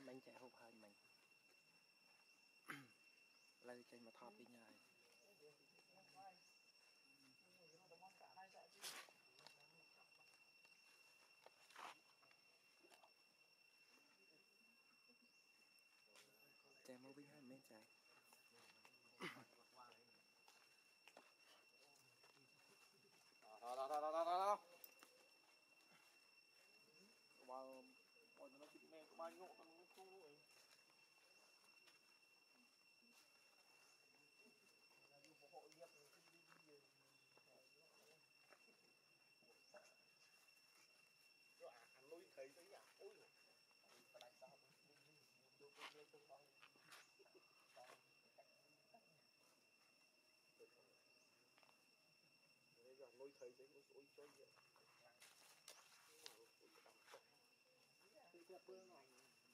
mình chạy hộp hơi mình lấy trên mà thọp đi nhài chạy mau vinh hai mình chạy đó vào ôi nó chịu mẹ bao nhiêu con không ấy hội nghiệp rồi ăn nuôi thấy đấy à ôi rồi tại sao đâu có nghe tôi con bây giờ nuôi thấy đấy nó ôi cho gì cặp bươn ngon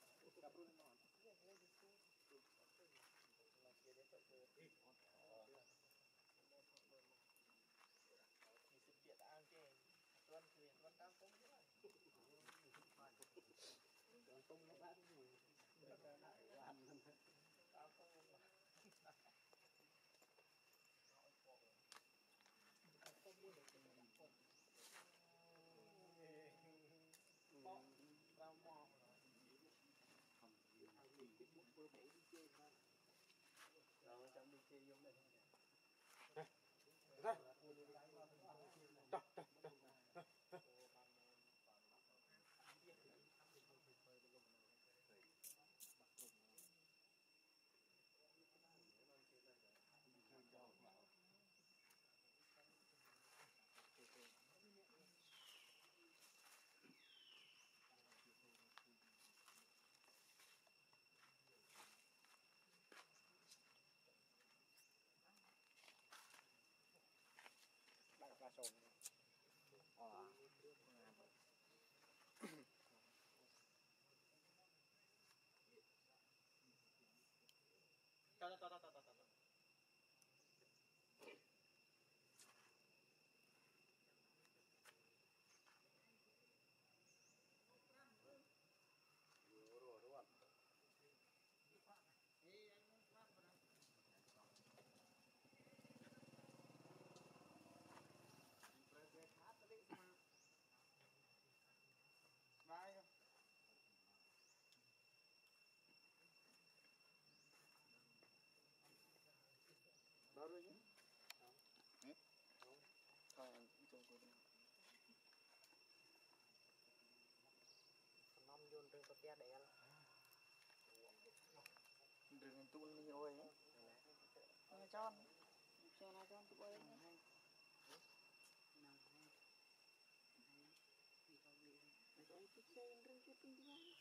thì sự kiện ăn chơi tuần thì tuần tam công thế này tuần công nó bán gì lại làm tam công không mua được cái tam công bông rau mò không cái bút bơ bổ đi chơi mà rồi trong đi chơi vô đây ba sồn cho rồi đúng không Bye. Đâu rồi nhé? Không. Thôi anh cũng trông cô đi. Năm luôn trên cái tia đẻ. Đừng anh tuôn đi ôi nhé. Nghe cho nó cho tụi ơi nhé. Tôi thích chơi rừng kia tung đi ra.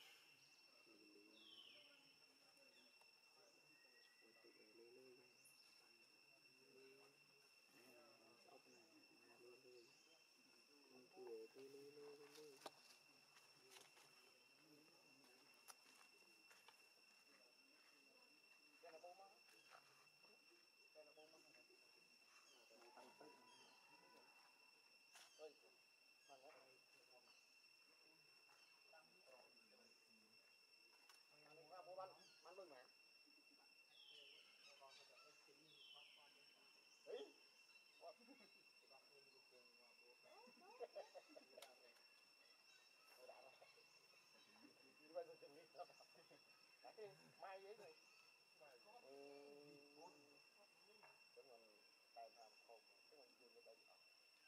Cái là bông á. Cái là bông á. Tăng tích. Ơi. Mà nó ăn qua bố bán luôn mà. Ấy. Mai giấy rồi. Cái mình tay làm khôn, cái mình dùng cái đây.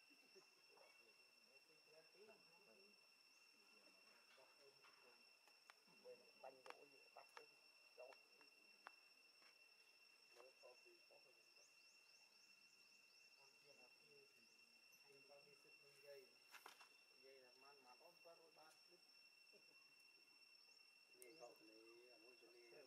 Mình banh đổ gì bắt cái rau. Mới có gì có cái gì. Ăn kia là anh bao đi sức mình dây là man mà ôm qua rồi bát đứt. Nghe cậu này muốn cho đi.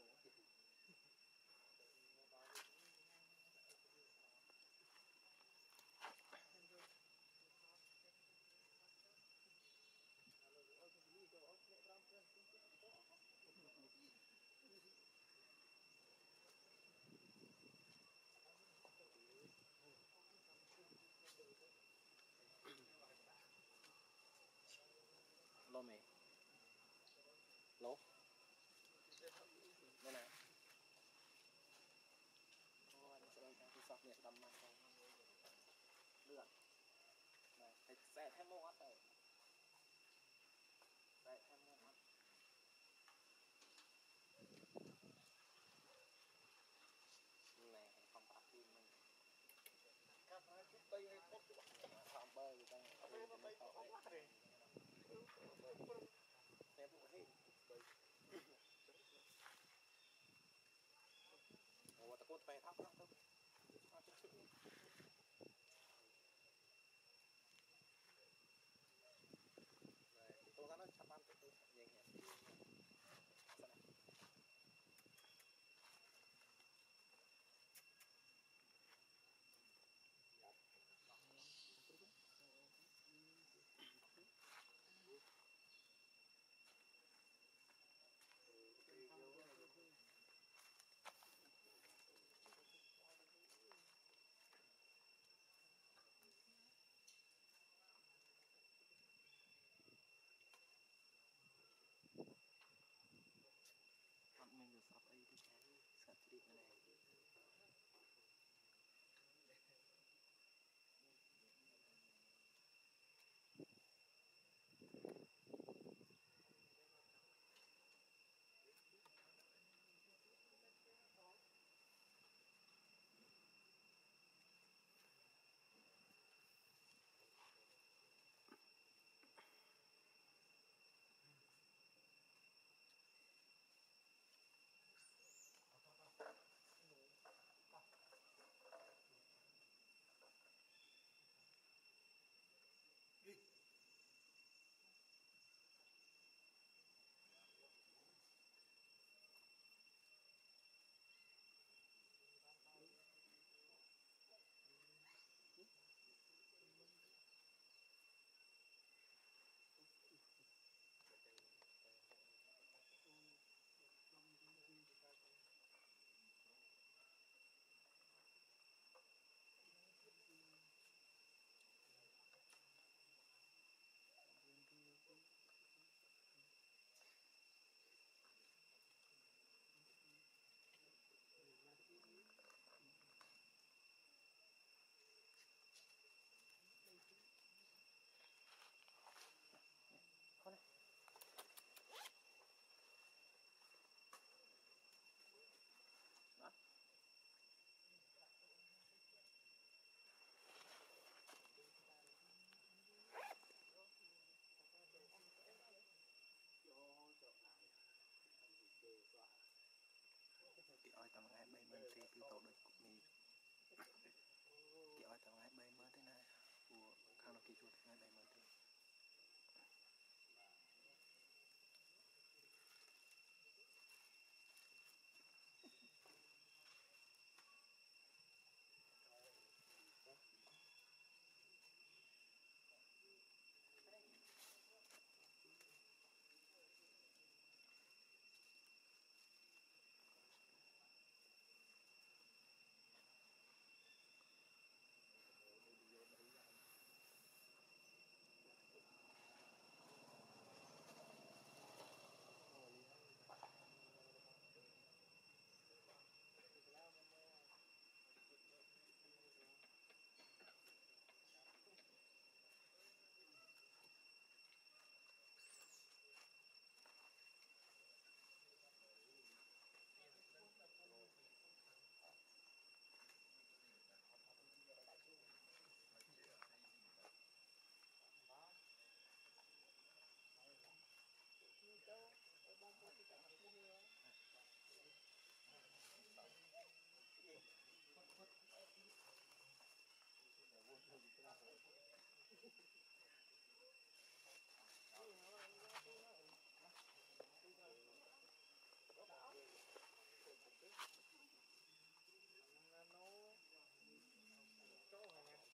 Lô mày. Lô. sọc nhẹ đầm mặt không được này thịt xe thêm mông ớt này xe thêm mông ớt này không tạp tim mình các nó chút tây hay tốt không bơi người ta không bơi không quá đi xe bộ hết ủa ta cốt về thóc lắm